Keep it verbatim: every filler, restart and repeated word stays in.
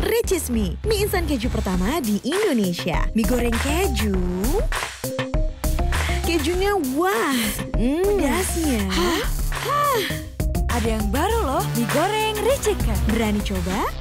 Richeese Mie, mie instan keju pertama di Indonesia. Mie goreng keju. Kejunya wah, hmm, pedasnya. Hah? Hah. Ada yang baru loh, mie goreng Richeese. Berani coba?